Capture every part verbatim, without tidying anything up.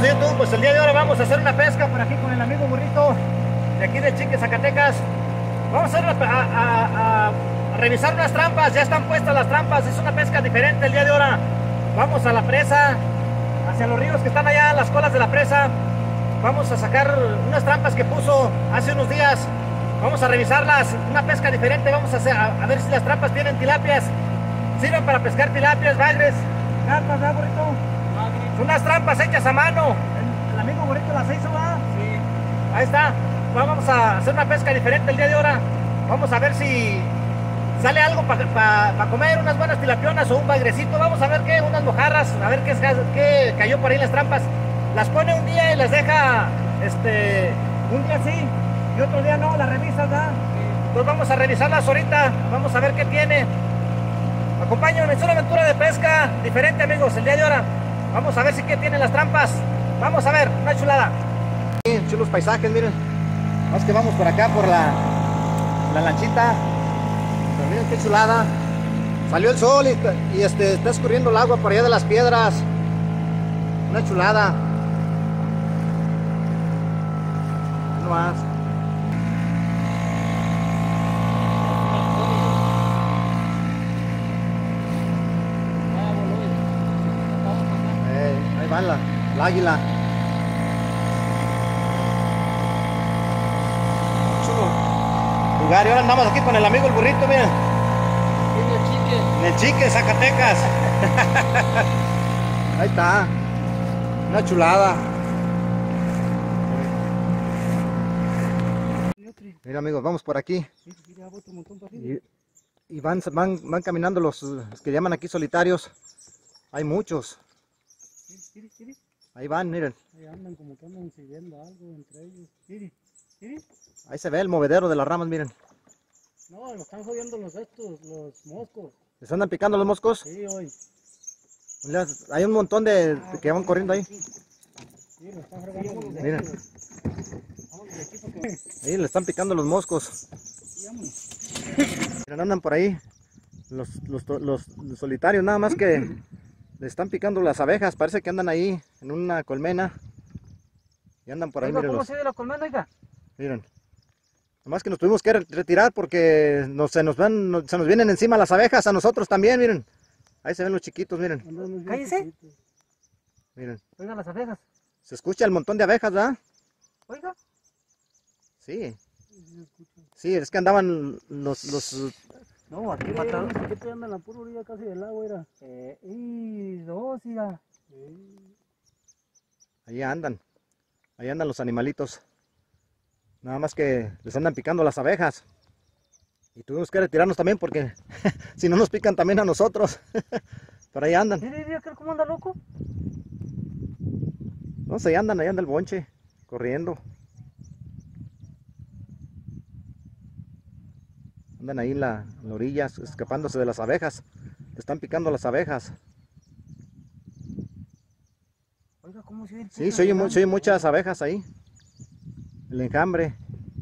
de YouTube, pues el día de hoy vamos a hacer una pesca por aquí con el amigo Burrito de aquí de Chique, Zacatecas. Vamos a, hacer una, a, a, a revisar unas trampas, ya están puestas las trampas, es una pesca diferente el día de hoy. Vamos a la presa, hacia los ríos que están allá, las colas de la presa. Vamos a sacar unas trampas que puso hace unos días, vamos a revisarlas, una pesca diferente, vamos a, hacer, a, a ver si las trampas tienen tilapias, sirven para pescar tilapias, bagres, carpas, ¿verdad, Burrito? Son unas trampas hechas a mano. El, el amigo Burrito las hizo, ¿verdad? Sí. Ahí está. Vamos a hacer una pesca diferente el día de hoy. Vamos a ver si sale algo para pa, pa comer, unas buenas tilapionas o un bagrecito. Vamos a ver qué, unas mojarras, a ver qué, qué cayó por ahí en las trampas. Las pone un día y las deja, este, un día sí y otro día no, las revisas, ¿verdad? Sí. Entonces vamos a revisarlas ahorita, vamos a ver qué tiene. Acompáñenme, es una aventura de pesca diferente, amigos, el día de hoy. Vamos a ver si qué tienen las trampas. Vamos a ver, una chulada. Bien, chulos paisajes, miren. Más que vamos por acá, por la, la lanchita. Pero miren qué chulada. Salió el sol y, y este, está escurriendo el agua por allá de las piedras. Una chulada. No más. Ahí va la, la águila. Chulo lugar. Y ahora andamos aquí con el amigo el Burrito, miren. En el Chique. En el Chique, Zacatecas. Ahí está. Una chulada. Mira, amigos, vamos por aquí. Y, y van, van, van caminando los, los que llaman aquí solitarios. Hay muchos. Ahí van, miren. Ahí andan como que andan siguiendo algo entre ellos. Mire, mire. Ahí se ve el movedero de las ramas, miren. No, lo están jodiendo los estos, los moscos. ¿Les andan picando los moscos? Sí, hoy. Hay un montón de, de que van corriendo ahí. Sí, lo están fregando los miren. Porque... Ahí le están picando los moscos. Miren, andan por ahí. Los, los, los, los solitarios, nada más que le están picando las abejas. Parece que andan ahí en una colmena. Y andan por ahí, Oiga, miren. ¿cómo Los, sigue la colmena, oiga? miren. Nomás que nos tuvimos que retirar porque nos, se, nos van, nos, se nos vienen encima las abejas a nosotros también, miren. Ahí se ven los chiquitos, miren. Cállese. Miren. Oiga las abejas. Se escucha el montón de abejas, ¿verdad? Oiga. Sí. Sí, es que andaban los... los no, aquí sí, mataron. Aquí te andan la pura orilla casi del lago, era. Eh, y dos, mira. Eh. Ahí andan. Ahí andan los animalitos. Nada más que les andan picando las abejas. Y tuvimos que retirarnos también porque si no nos pican también a nosotros. Pero ahí andan. ¿Mire, mire, cómo anda loco? No sé, ahí andan, ahí anda el bonche, corriendo. Andan ahí en la, en la orilla, escapándose de las abejas. Le están picando las abejas. Oiga, ¿cómo se ve? Sí, se oyen, se oyen muchas abejas ahí. El enjambre.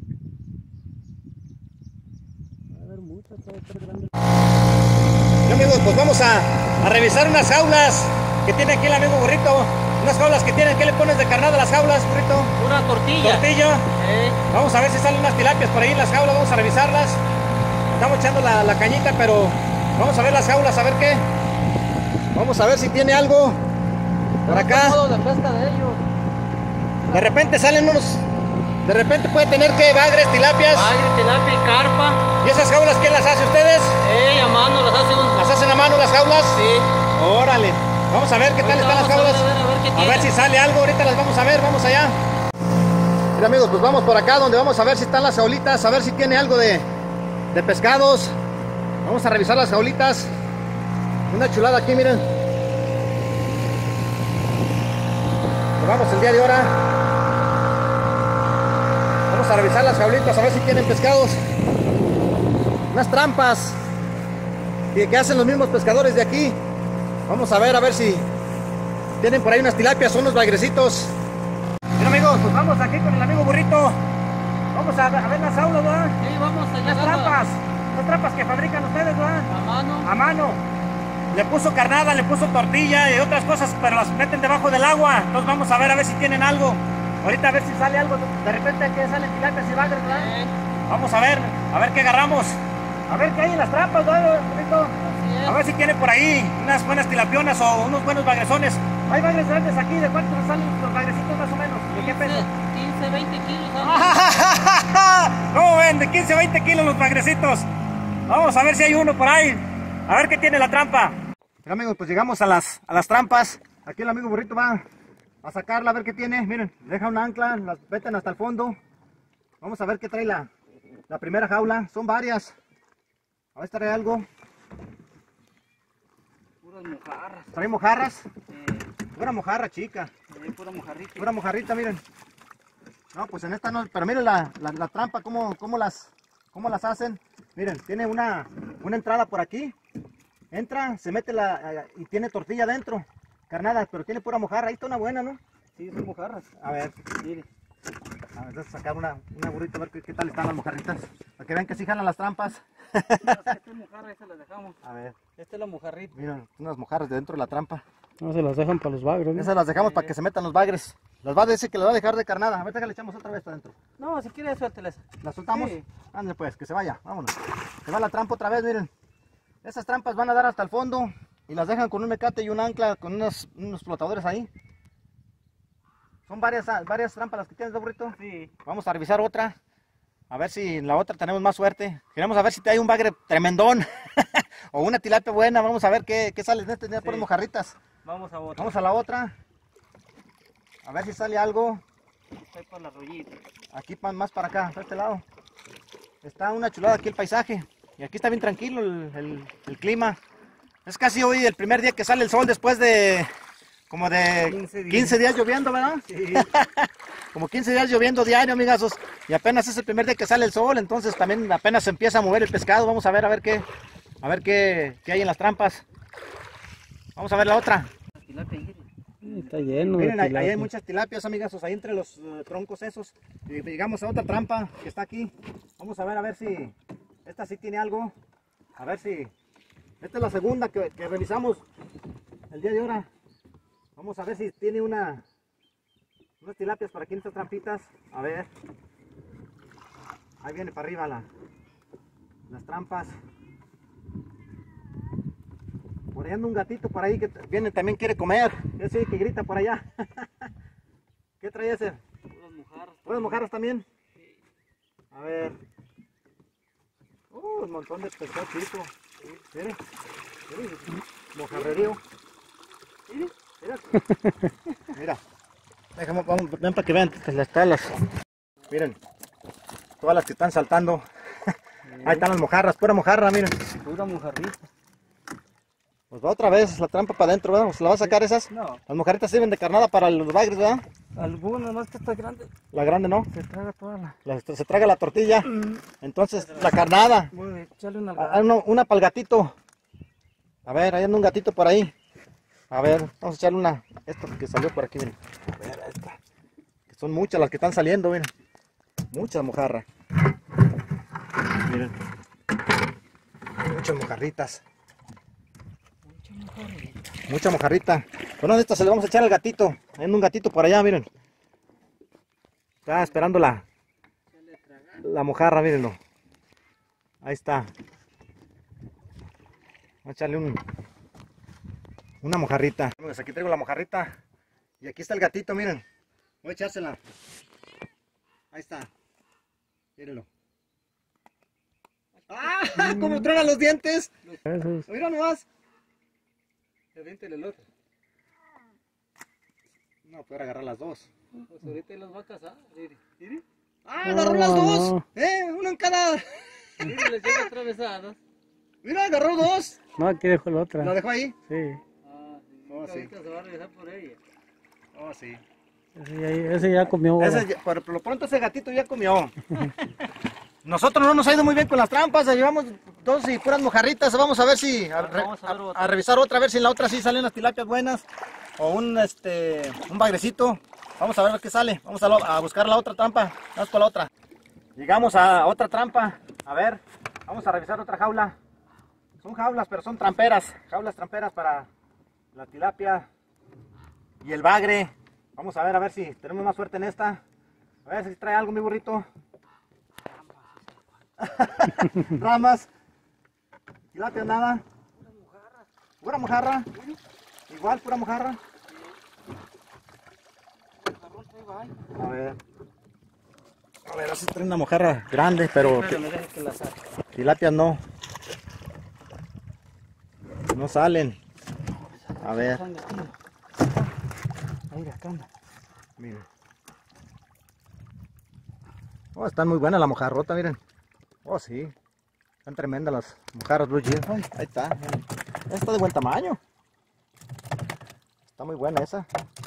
Va a haber muchas, va a estar grande. Y amigos, pues vamos a, a revisar unas jaulas que tiene aquí el amigo Burrito. Unas jaulas que tienen. ¿Qué le pones de carnada a las jaulas, Burrito? Una tortilla. Tortilla. Eh. Vamos a ver si salen unas tilapias por ahí en las jaulas. Vamos a revisarlas. Estamos echando la, la cañita, pero vamos a ver las jaulas, a ver qué. Vamos a ver si tiene algo por acá. Modo de pesca de ellos. De repente salen unos... De repente puede tener que bagres, tilapias. Bagre, tilapia y carpa. ¿Y esas jaulas quién las hace ustedes? Eh, a mano las hacen. ¿Las hacen a mano las jaulas? Sí. Órale. Vamos a ver qué tal Ahorita están las jaulas. A ver, a ver, qué a tiene. ver si sale algo. Ahorita las vamos a ver. Vamos allá. Mira, amigos, pues vamos por acá donde vamos a ver si están las jaulitas. A ver si tiene algo de, de pescados. Vamos a revisar las jaulitas. Una chulada aquí, miren. Pues vamos el día de ahora. Vamos a revisar las jaulitas a ver si tienen pescados. Unas trampas que, que hacen los mismos pescadores de aquí. Vamos a ver, a ver si tienen por ahí unas tilapias o unos bagrecitos. Bien, amigos, pues vamos aquí con el amigo Burrito. Vamos a, a ver las jaulas, ¿verdad? Sí, vamos a Las trampas. Las trampas que fabrican ustedes, ¿verdad? A mano. A mano. le puso carnada, le puso tortilla y otras cosas, pero las meten debajo del agua. Entonces vamos a ver a ver si tienen algo. Ahorita a ver si sale algo. De repente que salen tilapias y bagres, ¿verdad? Sí. Vamos a ver, a ver qué agarramos. A ver qué hay en las trampas, ¿no, burrito? A ver si tiene por ahí unas buenas tilapionas o unos buenos bagresones. Hay bagres grandes aquí. ¿De cuántos salen los bagrecitos más o menos? ¿De qué peso? quince, veinte kilos. ¿Cómo ven? De quince a veinte kilos los bagrecitos. Vamos a ver si hay uno por ahí. A ver qué tiene la trampa. Mira, amigos, pues llegamos a las, a las trampas. Aquí el amigo burrito va a sacarla, a ver qué tiene. Miren, deja un ancla, las meten hasta el fondo. Vamos a ver qué trae la, la primera jaula. Son varias. A ver si trae algo. Puras mojarras. ¿Trae mojarras? Eh, Pura mojarra, chica. eh, pura mojarrita. Pura mojarrita, miren. No, pues en esta no, pero miren la, la, la trampa, cómo, cómo, las, cómo las hacen. Miren, tiene una, una entrada por aquí. Entra, se mete la, y tiene tortilla adentro. Carnada, pero tiene pura mojarra. Ahí está una buena, ¿no? Sí, son mojarras. A ver, Mire. a ver, sacar una, una burrita, a ver qué, qué tal están las mojarritas. Para que vean que sí jalan las trampas. Esta es mojarra, esta la dejamos. A ver, Esta es la mojarrita. miren, unas mojarras de dentro de la trampa. No se las dejan para los bagres, ¿no? Esas las dejamos para que se metan los bagres. Las va a decir que las va a dejar de carnada. A ver, que le echamos otra vez para adentro. No, si quieres suéltela esa. ¿La soltamos? Sí. Ándale pues, que se vaya, vámonos. Se va la trampa otra vez, miren. Esas trampas van a dar hasta el fondo y las dejan con un mecate y un ancla, con unos, unos flotadores ahí. Son varias, varias trampas las que tienes, burrito. Sí. Vamos a revisar otra. A ver si en la otra tenemos más suerte. Queremos a ver si te hay un bagre tremendón o una tilapia buena. Vamos a ver qué, qué sale de este. Tiene Sí. por mojarritas. Vamos a otra. Vamos a la otra. A ver si sale algo. Está para la rollita. Aquí pa- más para acá, para este lado. Está una chulada aquí el paisaje. Y aquí está bien tranquilo el, el- el clima. Es casi hoy el primer día que sale el sol después de como de quince días. quince días lloviendo, ¿verdad? Sí. Como quince días lloviendo diario, amigazos. Y apenas es el primer día que sale el sol, entonces también apenas se empieza a mover el pescado. Vamos a ver, a ver qué, a ver qué, qué hay en las trampas. Vamos a ver la otra. Tilapia, mire. Está lleno Miren, de ahí, ahí hay tilapia. muchas tilapias, amigazos, ahí entre los eh, troncos esos. Y llegamos a otra trampa que está aquí. Vamos a ver, a ver si esta sí tiene algo. A ver si... Esta es la segunda que, que revisamos el día de ahora. Vamos a ver si tiene una... unas tilapias por aquí en estas trampitas. A ver. Ahí viene para arriba la, las trampas. Por ahí anda un gatito por ahí que viene, también quiere comer. Ese que grita por allá. ¿Qué trae ese? Puras mojarras. ¿Puedes mojarras también? A ver. Uh, un montón de pescado chico. Mire, mire, mojarrerío. Mire, mira. Mira. Déjame, vamos, ven para que vean las talas. Miren, todas las que están saltando. Ahí están las mojarras, pura mojarra, miren. Pura mojarrita. Pues va otra vez la trampa para adentro, ¿verdad? ¿Se la va a sacar esas? No. Las mojarritas sirven de carnada para los bagres, ¿verdad? Algunas, no es que está grande. La grande no. Se traga toda la. La- se traga la tortilla. Entonces, la carnada. Voy a echarle una Ah, ah, no, una para el gatito. A ver, ahí anda un gatito por ahí. A ver, vamos a echarle una. Esta que salió por aquí, miren. A ver, esta. Que son muchas las que están saliendo, miren. Muchas mojarras. Miren. Muchas mojarritas. Mucha mojarrita. Bueno, esta se le vamos a echar al gatito. Hay un gatito por allá, miren. Está esperando la, la mojarra, mírenlo. Ahí está. Vamos a echarle un, una mojarrita. Pues aquí traigo la mojarrita. Y aquí está el gatito, miren. Voy a echársela. Ahí está. Mírenlo. ¡Ah! ¡Cómo truenan los dientes! Esos. Mira nomás. El diente del otro. No, puedo agarrar las dos. Pues ahorita los va a cazar. Mire. Mire. ¡Ah! Agarró las dos. No. ¡Eh! Una en cada. Mire, les lleva atravesadas. Mira, agarró dos. No, aquí dejó la otra. ¿La dejó ahí? Sí. Ah, sí. Oh, sí. Ahorita se va a regresar por ella. Oh, sí. Ese ya, ese ya comió. Ese, ya- por, por lo pronto ese gatito ya comió. Nosotros no nos ha ido muy bien con las trampas, llevamos dos y puras mojarritas. Vamos a ver si, a, re- Vamos a ver a- otra. a revisar otra, a ver si en la otra sí salen las tilapias buenas. O un, este, un bagrecito. Vamos a ver qué sale. Vamos a, lo- a buscar la otra trampa. Vamos con la otra. Llegamos a otra trampa. A ver, vamos a revisar otra jaula. Son jaulas, pero son tramperas. Jaulas tramperas para la tilapia y el bagre. Vamos a ver, a ver si tenemos más suerte en esta. A ver si trae algo mi burrito. Ramas. Tilapia nada. Pura mojarra. Igual, pura mojarra. A ver. A ver, así trae una mojarra grande, pero tilapias no. No salen. A ver. Ahí acá anda. Miren. Oh, están muy buenas la mojarrota, miren. Oh, sí. Están tremendas las mojarras Blue Gill. Ahí está. Miren. Esta está de buen tamaño. Está muy buena esa.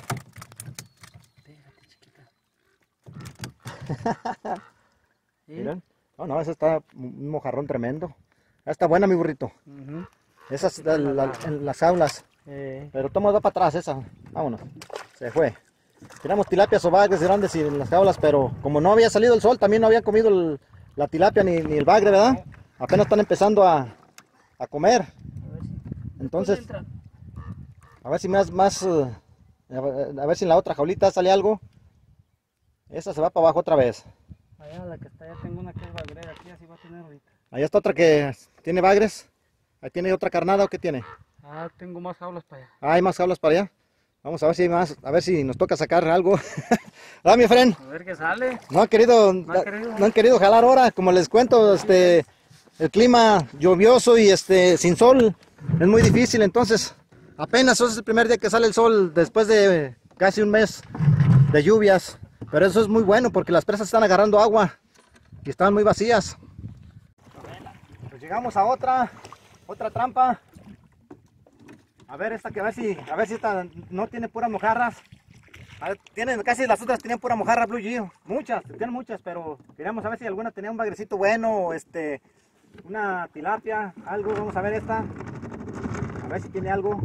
Miren. No, no, esa está un mojarrón tremendo. Esta está buena, mi burrito. Uh-huh. Esas la, la, en las jaulas. Eh. Pero toma da para atrás esa. Vámonos. Se fue. Tiramos tilapias o bagres grandes y en las jaulas, pero como no había salido el sol, también no habían comido el, la tilapia ni, ni el bagre, ¿verdad? Apenas están empezando a, a comer. Entonces, a ver si más, más uh, a ver si en la otra jaulita sale algo. Esa se va para abajo otra vez. Allá la que está, ya tengo una que es bagrera, aquí así va a tener ahorita. Allá está otra que tiene bagres. Ahí tiene otra carnada o qué tiene. Ah, tengo más jaulas para allá. Ah, hay más jaulas para allá. Vamos a ver si hay más, a ver si nos toca sacar algo. ¿Verdad, mi friend? A ver qué sale. No han querido, No han querido. no han querido jalar ahora, como les cuento, este, el clima lluvioso y este, sin sol es muy difícil, entonces apenas es el primer día que sale el sol después de casi un mes de lluvias, pero eso es muy bueno porque las presas están agarrando agua y están muy vacías. Pues llegamos a otra, otra trampa. A ver esta que a ver si, a ver si esta no tiene puras mojarras. A ver, tienen, casi las otras tenían pura mojarra Blue Gill. Muchas, tienen muchas, pero queríamos a ver si alguna tenía un bagrecito bueno, este, una tilapia, algo. Vamos a ver esta. A ver si tiene algo.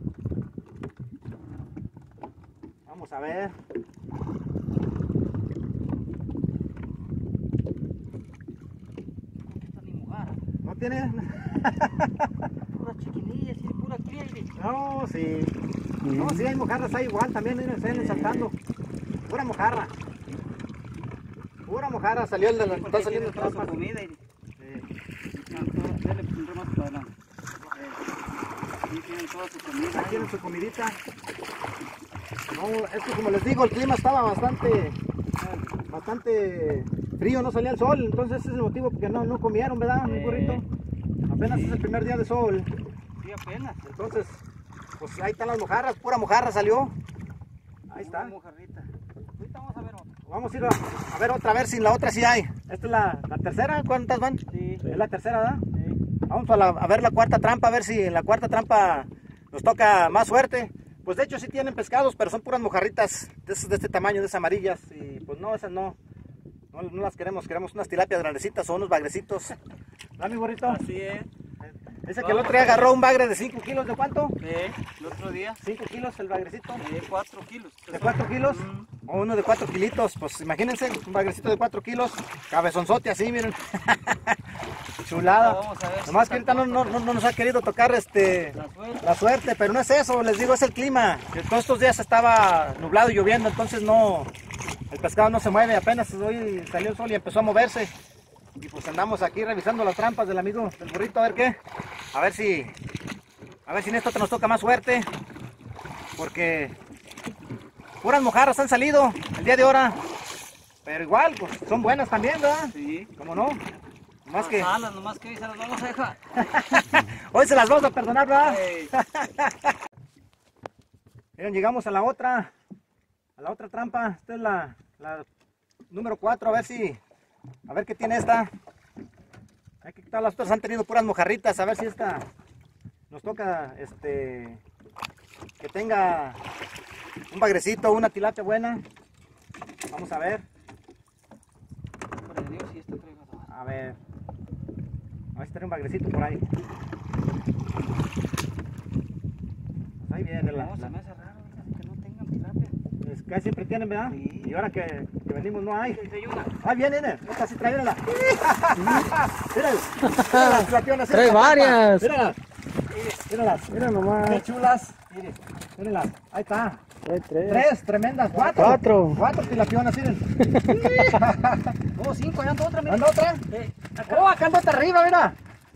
Vamos a ver. Esta ni mojarra. ¿No tiene? Pura chiquinilla, sí, pura cría. No, sí. No, sí hay mojarras, hay igual también, miren, se ven saltando. Pura mojarra. Pura mojarra, salió el de la, está saliendo toda trampas. su comida y Sí. dale un más para adelante. Aquí tienen toda su comida. Aquí tienen su comidita. No, es que como les digo, el clima estaba bastante, bastante frío, no salía el sol, entonces ese es el motivo porque no, no comieron, ¿verdad, mi burrito? Apenas es el primer día de sol. Sí, apenas. Entonces, pues ahí están las mojarras, pura mojarra salió. Ahí está. Una mojarrita. Ahorita vamos a ver otra. Vamos a ir a, a ver otra, a ver si en la otra sí hay. Esta es la, la tercera, ¿cuántas van? Sí. Es la tercera, ¿verdad? Sí. Vamos a, la- a ver la cuarta trampa, a ver si en la cuarta trampa nos toca más suerte. Pues de hecho sí tienen pescados, pero son puras mojarritas de, esas- de este tamaño, de esas amarillas. Y pues no, esas no, no, no las queremos, queremos unas tilapias grandecitas o unos bagrecitos. ¿Verdad, mi burrito? Así es. Ese que el otro día agarró un bagre de cinco kilos, ¿de cuánto? Eh, el otro día. cinco kilos el bagrecito. De cuatro kilos. ¿De cuatro kilos? O uno de cuatro kilitos, pues imagínense, un bagrecito de cuatro kilos, cabezonzote así, miren. Chulada. Vamos a ver si Nomás que ahorita no, no, no- no nos ha querido tocar este La suerte. la suerte, pero no es eso, les digo, es el clima. Que todos estos días estaba nublado y lloviendo, entonces no, el pescado no se mueve, apenas hoy salió el sol y empezó a moverse. Y pues andamos aquí revisando las trampas del amigo del burrito, a ver qué, a ver si, a ver si en esto te nos toca más suerte, porque puras mojarras han salido el día de ahora, pero igual, pues son buenas también, ¿verdad? Sí. ¿Cómo no? Más que Alas, nomás que hoy se las vamos a dejar. hoy se las vamos a perdonar, ¿verdad? Ey. Miren, llegamos a la otra, a la otra trampa. Esta es la, la número cuatro, a ver si, a ver qué tiene esta. Hay que quitar las otras, han tenido puras mojarritas, a ver si esta nos toca, este, que tenga un bagrecito, una tilapia buena. Vamos a ver, Por el Dios, si esto traigo dos. a ver, a ver si tiene un bagrecito por ahí. Pues ahí viene la, No, se la- me hace raro, fíjate, que no tengan tilapia. es que siempre tienen, ¿verdad? Sí. Y ahora que que venimos no hay. Ah, bien, nene. Esta sí trae, mírala. Mírala. Mírala las tilapionas. Trae varias. Míralas. Míralas. Mira nomás. Qué chulas. Miren, mírenlas. Ahí está. Trae tres. Tres, tremendas. Cuatro. Cuatro. Cuatro tilapionas, miren. Oh, cinco, allá anda otra, mira. ¿Anda otra? Eh, Oh, acá anda otra arriba, mira.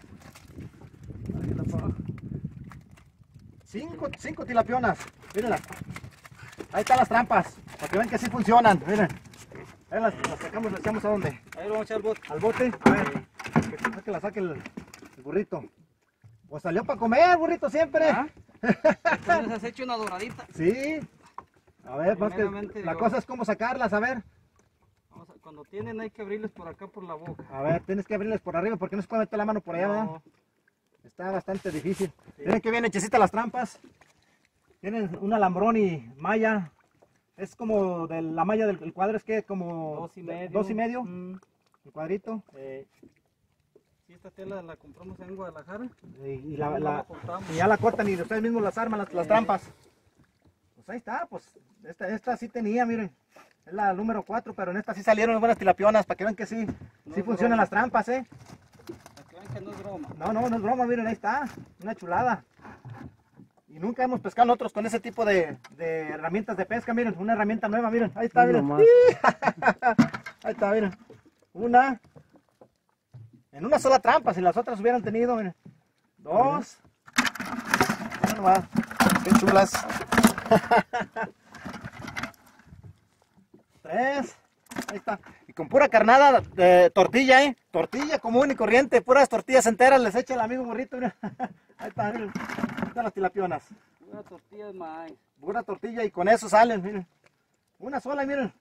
Cinco, cinco tilapionas. Mírenlas. Ahí están las trampas. Para que vean que sí funcionan. Miren. Ahí las, las sacamos, las echamos a dónde. Ahí lo vamos a echar al bote. Al bote. A ver. Que, que la saque el, el burrito. Pues salió para comer, burrito, siempre. ¿Ah? Entonces has hecho una doradita. Sí. A ver, más que Primeramente, la yo- cosa es cómo sacarlas, a ver. Vamos a- cuando tienen hay que abrirles por acá por la boca. A ver, tienes que abrirles por arriba porque no se puede meter la mano por allá, ¿verdad? No, Está bastante difícil. Miren que bien hechecitas las trampas. Tienen un alambrón y malla. Es como de la malla del el cuadro, es que como dos y medio. dos y medio, Mm, el cuadrito. eh, sí, esta tela la compramos en Guadalajara. Y, y la- No la- la cortamos. y ya la cortan y ustedes mismos las arman, las, las Eh. trampas. Pues ahí está, pues esta, esta sí tenía, miren. Es la número cuatro, pero en esta sí salieron buenas tilapionas, para que vean que sí, No sí es funcionan broma. las trampas, ¿eh? Para que vean que no es broma. No, no, no es broma, miren, ahí está, una chulada. Y nunca hemos pescado nosotros con ese tipo de, de herramientas de pesca, miren, una herramienta nueva, miren, ahí está, Mira miren. nomás. Ahí está, miren. Una. En una sola trampa, si las otras hubieran tenido, miren. Dos. Mira nomás, qué chulas. Tres. Ahí está. Y con pura carnada de tortilla, ¿eh? Tortilla común y corriente, puras tortillas enteras les echa el amigo burrito, mira. Ahí está, miren. Ahí están las tilapionas. Una tortilla de maíz. Pura tortilla y con eso salen, miren. Una sola, miren.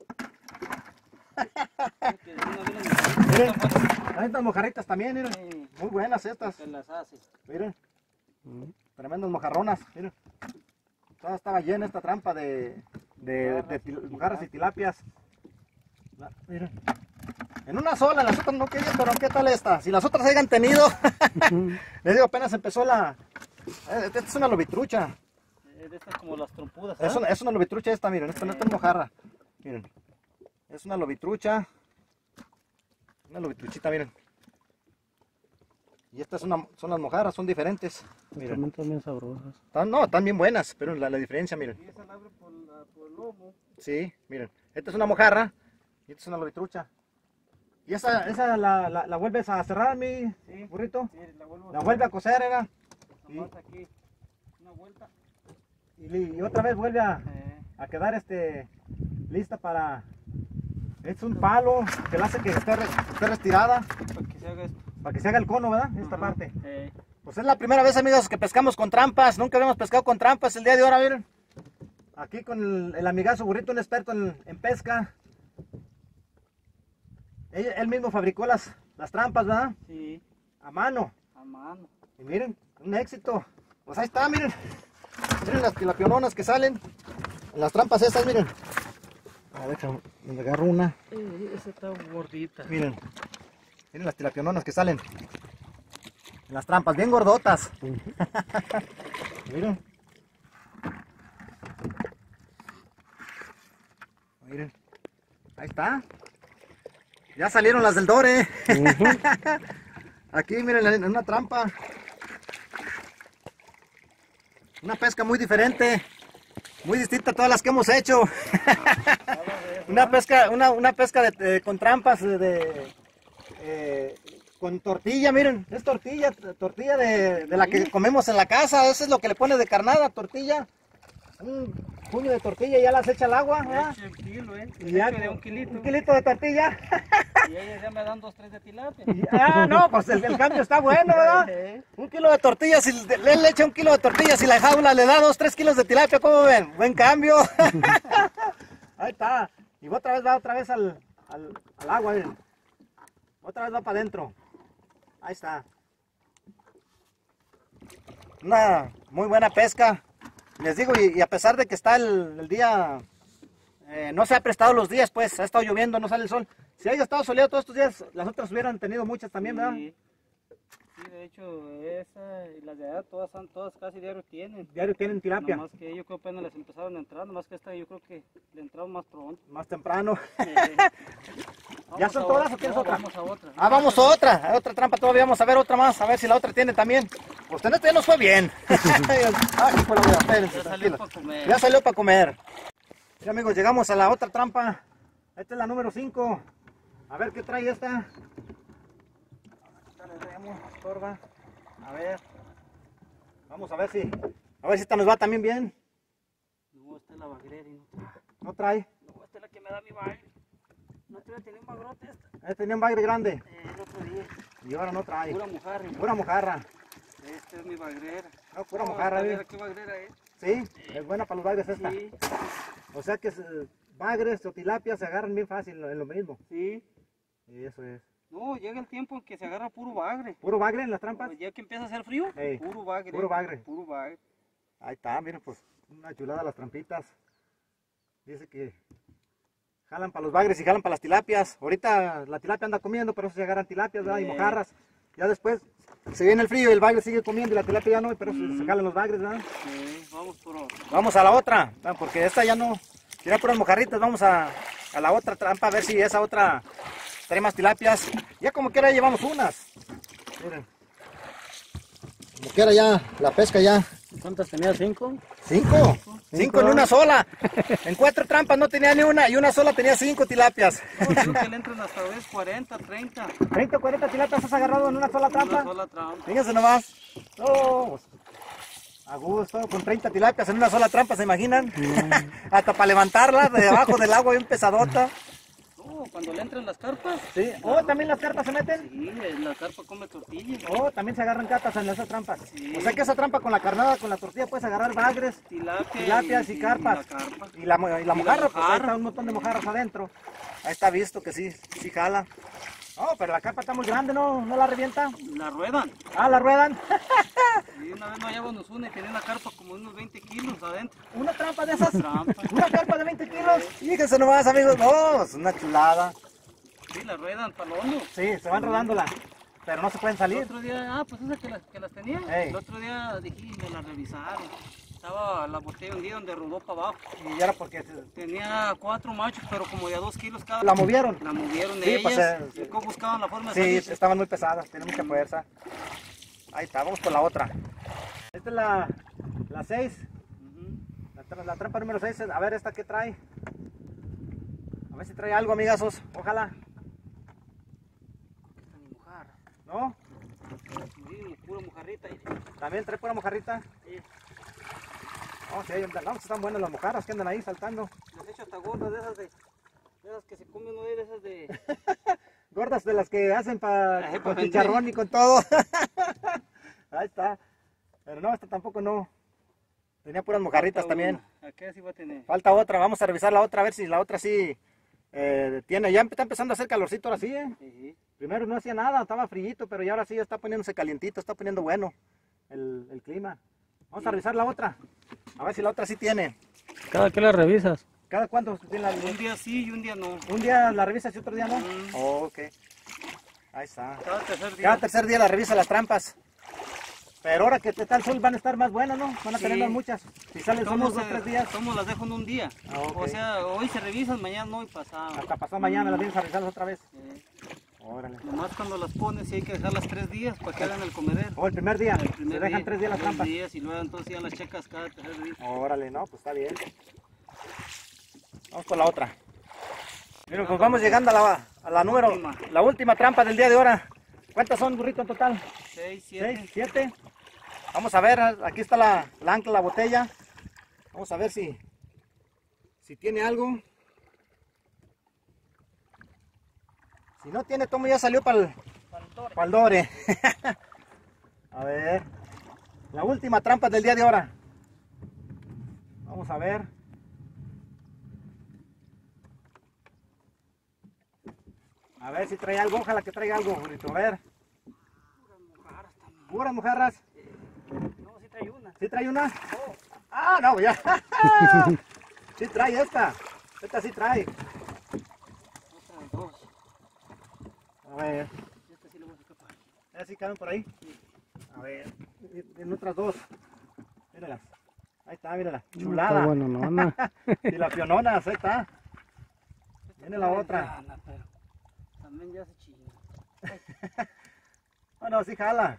Que de una vez las Miren. están buenas. Ahí están mojarritas también, miren. Sí, Muy buenas estas. se las hace. Miren. Tremendas mojarronas, miren. Toda estaba llena esta trampa de, de, de til- mojarras y tilapias. La- miren. En una sola, las otras no querían, pero ¿qué tal esta? Si las otras hayan tenido, les digo, apenas empezó la... eh, Esta es una lobitrucha. Eh, de estas como las trompudas. Es ¿ah? una, es una lobitrucha esta, miren, esta no es mojarra. Miren, es una lobitrucha. Una lobitruchita, miren. Y estas son, son las mojarras, son diferentes. Miren. También también sabrosas. Están, no, están bien buenas, pero la, la diferencia, miren. Y esa la abre por, la, por el lomo. Sí, miren. Esta es una mojarra y esta es una lobitrucha. ¿Y esa, esa la, la, la vuelves a cerrar, mi Sí. burrito? Sí, la vuelvo La vuelve a coser, era. nomás aquí. Una vuelta. Y, li- y otra vez vuelve a, Eh, a quedar este lista para... Es un palo que la hace que esté, re- esté retirada para que se haga esto. para que se haga el cono, ¿verdad? Esta Ajá. parte. Eh, Pues es la primera vez, amigos, que pescamos con trampas. Nunca habíamos pescado con trampas el día de ahora, miren. Aquí con el, el amigazo burrito, un experto en, en pesca. Él, él mismo fabricó las, las trampas, ¿verdad? sí, A mano. a mano. Y miren, un éxito. Pues ahí está, miren. Miren las tilapiononas que salen. Las trampas estas, miren. A ver, déjame, me agarro una. Eh, esa está gordita. Miren. Miren las tilapiononas que salen. En las trampas, bien gordotas. Miren. Miren. Ahí está. Ya salieron las del Dore. Aquí, miren, en una trampa. Una pesca muy diferente. Muy distinta a todas las que hemos hecho. Una pesca, una, una pesca de, de- con trampas de, de, eh, con tortilla, miren, es tortilla, tortilla de, de la que comemos en la casa, eso es lo que le pones de carnada, tortilla, un puño de tortilla y ya las echa al agua, ¿verdad? Eche el kilo, eh. Y ya, Eche de un kilito. un kilito de tortilla. Y ellas ya me dan dos, tres de tilapia. Y- ah, no, pues el, el cambio está bueno, ¿verdad? Eh, Un kilo de tortillas, si le, le echa un kilo de tortillas y la jaula le da dos, tres kilos de tilapia, ¿cómo ven? Buen cambio. Ahí está. Y otra vez va otra vez al, al, al agua, miren. Otra vez va para adentro. Ahí está. Una muy buena pesca. Les digo, y, y a pesar de que está el, el día, eh, no se ha prestado los días, pues, ha estado lloviendo, no sale el sol. Si haya estado soleado todos estos días, las otras hubieran tenido muchas también, ¿verdad? sí. Sí, de hecho, esa y las de allá todas, son, todas casi diario tienen. Diario tienen tilapia. Nomás que yo creo que apenas les empezaron a entrar, nomás que esta yo creo que le entraron más pronto. Más temprano. Eh, ¿Ya vamos son a todas otra, o tienes no, otra? Vamos a otra. Ah, vamos a otra, a otra trampa todavía, vamos a ver otra más, a ver si la otra tiene también. Usted no, ya nos fue bien. Ah, hijo de la wea, espérense, Ya salió tranquilo. para comer. Ya salió para comer. Sí, amigos, llegamos a la otra trampa. Esta es la número cinco. A ver qué trae esta. Le remo, estorba. A ver. Vamos a ver si. A ver si esta nos va también bien. No, esta es la bagrera y no trae. No trae. No, esta es la que me da mi bagre. No trae, tenía un bagrote esta. Este tenía un bagre grande. Eh, el otro día. Y ahora no trae. Pura mojarra. Pura mojarra. Esta es mi bagrera. No, pura No, mojarra, a ¿eh? ver, ¿qué bagrera es? Sí, es buena para los bagres esta. Sí, O sea que eh, bagres o tilapias se agarran bien fácil en lo mismo. sí. Y eso es. No, llega el tiempo en que se agarra puro bagre. ¿Puro bagre en las trampas? Pues ya que empieza a hacer frío, Ey, puro bagre. puro bagre. Puro bagre. Ahí está, miren, pues una chulada las trampitas. Dice que jalan para los bagres y jalan para las tilapias. Ahorita la tilapia anda comiendo, pero eso se agarran tilapias, ¿verdad? Y Sí. mojarras. Ya después se viene el frío y el bagre sigue comiendo y la tilapia ya no, pero se- se jalan los bagres, ¿verdad? Sí, vamos por otro. Vamos a la otra, ¿verdad? Porque esta ya no, tiene puras mojarritas. Vamos a, a la otra trampa a ver si esa otra trae más tilapias. Ya como quiera llevamos unas. Miren. Como quiera ya, la pesca ya. ¿Cuántas tenía? ¿Cinco? Cinco, cinco en una sola. En cuatro trampas no tenía ni una y una sola tenía cinco tilapias. No, creo que le entran hasta vez cuarenta, treinta. treinta o cuarenta tilapias has agarrado en una sola Una trampa. sola trampa. Fíjense nomás. Oh, a gusto, con treinta tilapias en una sola trampa, ¿se imaginan? Hasta para levantarla de abajo del agua bien pesadota. No, cuando le entran las carpas. Sí. Oh, también las carpas se meten. Sí, la carpa come tortilla. Oh, también se agarran carpas en esas trampas. Sí. O sea que esa trampa con la carnada, con la tortilla puedes agarrar bagres, Tilapia, tilapias y carpas. la carpa. Y la, mo- y la Y la mojarra, pues ahí mojarra. está un montón de mojarras adentro. Ahí está visto que sí, sí jala. Oh, pero la carpa está muy grande, ¿no? ¿No la revienta? La ruedan. Ah, la ruedan. Y una vez no hallábamos una y tenía una carpa como de unos veinte kilos adentro. Una trampa de esas. Trampa. Una carpa de veinte kilos. Fíjense nomás, amigos. No, es una chulada. Sí, la ruedan para el hondo. Sí, se van rodándola. Pero no se pueden El salir. otro día, ah, pues esa que las, que las tenía. Ey. El otro día dije, me la revisaron. Estaba la botella un día donde rodó para abajo. Y era porque se- Tenía cuatro machos, pero como de a dos kilos cada. la movieron. La movieron Sí, ellas. pues, eh, y cómo buscaban la forma de Sí, salirse. estaban muy pesadas, tienen mucha fuerza. Ahí está, vamos con la otra. Esta es la, la seis. Ujú. La, tra- la trampa número seis. A ver, esta qué trae. A ver si trae algo, amigazos. Ojalá. Esta ni mojarra. ¿No? Sí, pura mojarrita. ahí. También trae pura mojarrita. Sí. Oh, sí, no, están buenas las mojarras que andan ahí saltando. Les echo hasta gordas de esas de. De esas que se comen uno de esas de. Gordas de las que hacen pa- Ay, con pa' chicharrón y con todo. Ahí está. Pero no, esta tampoco no. Tenía puras mojarritas también. Acá sí va a tener. Falta otra, vamos a revisar la otra, a ver si la otra sí eh, tiene. Ya está empezando a hacer calorcito ahora sí, ¿eh? Sí. Primero no hacía nada, estaba frillito, pero ya ahora sí ya está poniéndose calientito, está poniendo bueno el, el clima. Vamos a revisar la otra, a ver si la otra sí tiene. ¿Cada que la revisas? ¿Cada cuánto tiene la Un día sí y un día no. Un día la revisas y otro día no. Mm. Oh, ok. Ahí está. Cada tercer día. Cada tercer día la revisa las trampas. Pero ahora que está el sol van a estar más buenas, ¿no? Van a Sí. tener más muchas. Si salen solo Todos, dos o tres días, todos las dejo en un día. Ah, ok. O sea, hoy se revisan, mañana no y pasado. hasta pasado mañana las vienes a revisarlas otra vez. Eh, Órale. nomás cuando las pones sí hay que dejarlas tres días para que hagan el comedero. O el primer día, El primer se dejan día, tres días las tres trampas. días y luego entonces ya las checas cada tercer día. Órale, no, pues está bien. Vamos por la otra. Miren, pues vamos llegando a la, a la número, Última. la última trampa del día de ahora. ¿Cuántas son, burrito, en total? Seis, siete. ¿Seis? ¿Siete? Vamos a ver, aquí está la, la ancla, la botella. Vamos a ver si, si tiene algo. Si no tiene, tomo ya salió para el, para el dore. A ver, la última trampa del día de ahora. Vamos a ver. A ver si trae algo, ojalá que traiga algo, burrito. A ver. Puras mojarras. No, sí trae una. ¿Sí trae una? Ah, no, ya. Sí trae esta. Esta sí trae. Otra, dos. A ver. Esta sí le voy a sacar para. ¿Ya sí caben por ahí? Sí. A ver, en otras dos. Míralas. Ahí está, mírala. Está Chulada. bueno, no, no. Y la piononas, ahí está. Viene la otra. Gana, pero también ya se chinga. Bueno, sí jala.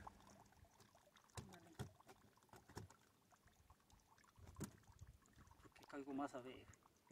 Porque caigo más a ver.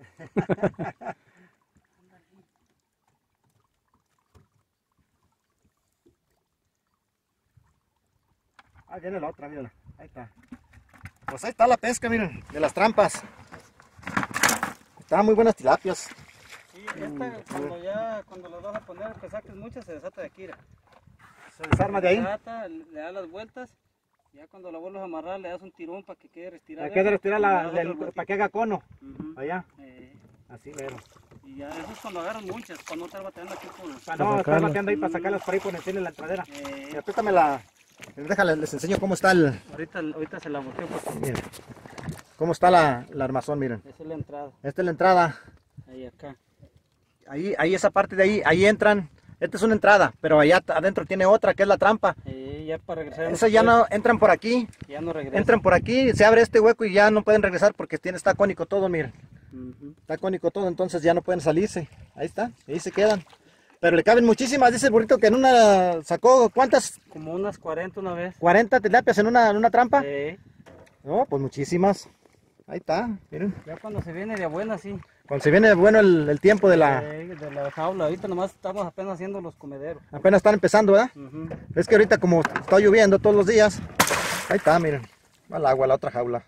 Ahí viene la otra, mírala. Ahí está. Pues ahí está la pesca, miren, de las trampas. Estaban muy buenas tilapias. Sí, esta cuando ya, cuando las vas a poner, que saques muchas, se desata de aquí. Mira. Se desarma de ahí. Se desata, le das las vueltas, ya cuando la vuelves a amarrar le das un tirón para que quede retirada. Hay que retirar Y le la, das del- otro vueltito. para que haga cono. Ujú. Allá. Eh, Así mero. y ya eso es cuando agarras muchas, cuando no estar bateando aquí por... Para Para no estar sacarlas. bateando ahí para sacarlas por ahí por encima de la entradera. Eh, Mira, préstame la. Déjale, les enseño cómo está el. ahorita, ahorita se la boteo porque Miren. Cómo está la, la armazón, miren. esa es la entrada, Esta es la entrada. ahí acá. Ahí, ahí esa parte de ahí, ahí entran. Esta es una entrada, pero allá adentro tiene otra que es la trampa. Eh, ya para regresar... Esa ya no entran por aquí. Ya no regresa. Entran por aquí, se abre este hueco y ya no pueden regresar porque tiene, está cónico todo, miren. Ujú. Está cónico todo, entonces ya no pueden salirse. Ahí está, ahí se quedan. Pero le caben muchísimas, dice el burrito que en una sacó, ¿cuántas? Como unas cuarenta una vez. cuarenta tilapias en una, en una trampa. Eh, No, pues muchísimas. Ahí está, miren. ya cuando se viene de buena, sí. Cuando se viene bueno el, el tiempo de la... Eh, de la jaula. Ahorita nomás estamos apenas haciendo los comederos. Apenas están empezando, ¿verdad? Ujú. Es que ahorita como está lloviendo todos los días. Ahí está, miren. Va el agua, la otra jaula.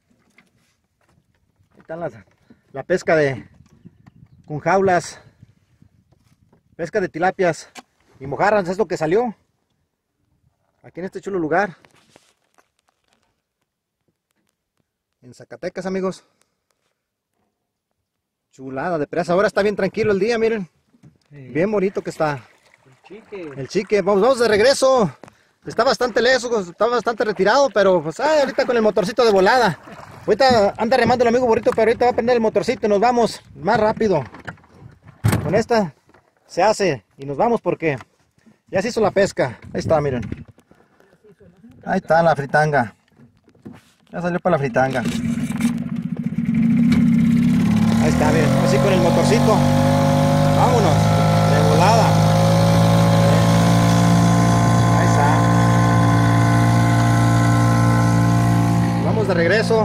Ahí está la, la pesca de... con jaulas. Pesca de tilapias y mojarras, es lo que salió. Aquí en este chulo lugar. En Zacatecas, amigos. Chulada de presa. Ahora está bien tranquilo el día, miren. Bien bonito que está. El chique. El chique, vamos, vamos de regreso. Está bastante lejos, está bastante retirado, pero pues ay, ahorita con el motorcito de volada. Ahorita anda remando el amigo burrito, pero ahorita va a prender el motorcito y nos vamos más rápido. Con esta se hace y nos vamos porque ya se hizo la pesca. Ahí está, miren. Ahí está la fritanga. Ya salió para la fritanga. Ahí está, miren, así con el motorcito. Vámonos, de volada. Ahí está. Vamos de regreso.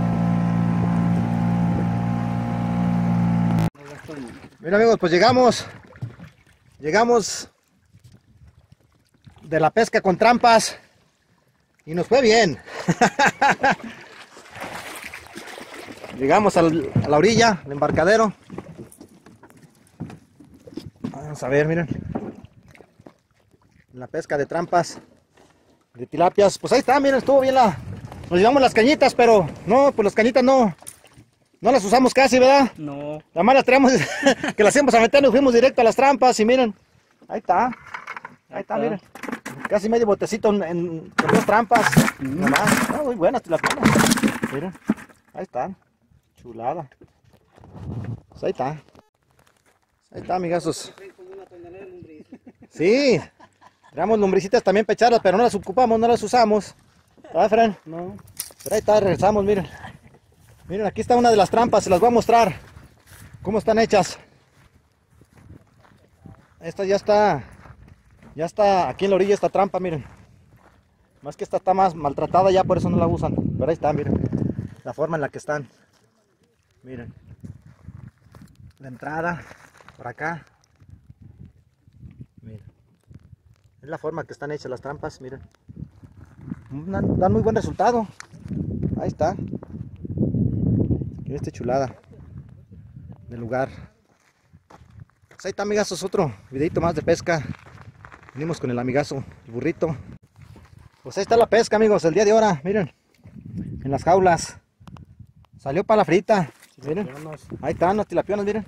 Mira, amigos, pues llegamos. Llegamos de la pesca con trampas. Y nos fue bien. Llegamos al, a la orilla, al embarcadero. Vamos a ver, miren. La pesca de trampas, de tilapias. Pues ahí está, miren, estuvo bien la... Nos llevamos las cañitas, pero no, pues las cañitas no... No las usamos casi, ¿verdad? No. Nada más las traemos, que las íbamos a meter y fuimos directo a las trampas y miren. Ahí está. Ahí, Ahí está, está. miren. Casi medio botecito en, en con dos trampas. Nada más. Ah, muy buenas tilapias. Miren. Ahí están. Chulada. Pues ahí está. Ahí está, amigazos. Como una tonelada de lombriz. Sí. Traemos lombricitas también pechadas, pero no las ocupamos, no las usamos. ¿Verdad, Fran? No. Pero ahí está, regresamos, miren. Miren, aquí está una de las trampas, se las voy a mostrar. Cómo están hechas. Esta ya está. Ya está aquí en la orilla esta trampa, miren. Más que esta está más maltratada ya, por eso no la usan. Pero ahí está, miren. La forma en la que están. Miren. La entrada. Por acá. Miren. Es la forma que están hechas las trampas, miren. Dan dan muy buen resultado. Ahí está. Miren esta chulada del lugar. Pues ahí está, amigazos, otro videito más de pesca. Venimos con el amigazo, el burrito. Pues ahí está la pesca, amigos, el día de ahora. Miren, en las jaulas. Salió para la frita. Miren, ahí están las tilapionas, miren.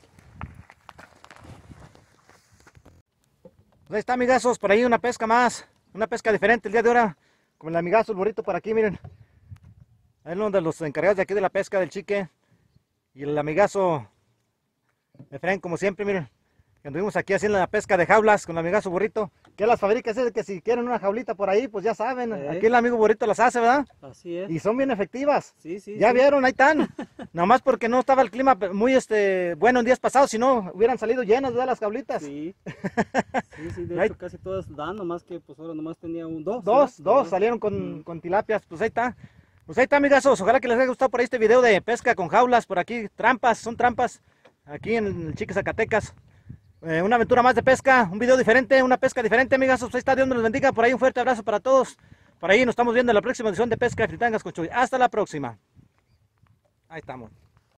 Pues ahí está, amigazos, por ahí una pesca más. Una pesca diferente el día de ahora. Con el amigazo, el burrito por aquí, miren. Es uno de los encargados de aquí de la pesca del chique. Y el amigazo Efraín, como siempre, miren. Que anduvimos aquí haciendo la pesca de jaulas con el amigazo burrito. que las fábricas es que si quieren una jaulita por ahí, pues ya saben, Eh. aquí el amigo Burrito las hace, ¿verdad? Así es. Y son bien efectivas. Sí, sí. Ya sí. vieron, ahí están. Nomás porque no estaba el clima muy este bueno en días pasados, si no hubieran salido llenas de las jaulitas. Sí. Sí, sí, de Ahí- hecho casi todas dan, nomás que pues ahora nomás tenía un dos. Dos, ¿verdad? dos salieron con, Mm. con tilapias, pues ahí está. Pues ahí está, amigazos, ojalá que les haya gustado por ahí este video de pesca con jaulas, por aquí, trampas, son trampas, aquí en el Chique Zacatecas. Eh, una aventura más de pesca, un video diferente, una pesca diferente, amigazos, pues ahí está, Dios me los bendiga, por ahí un fuerte abrazo para todos. Por ahí nos estamos viendo en la próxima edición de Pesca de Fritangas con Chuy. Hasta la próxima. Ahí estamos.